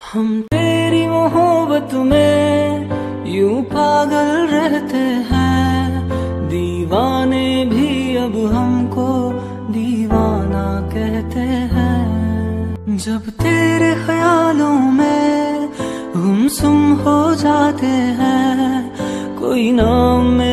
हम तेरी मोहब्बत में यूं पागल रहते हैं, दीवाने भी अब हमको दीवाना कहते हैं। जब तेरे ख्यालों में गुमसुम हो जाते हैं, कोई नाम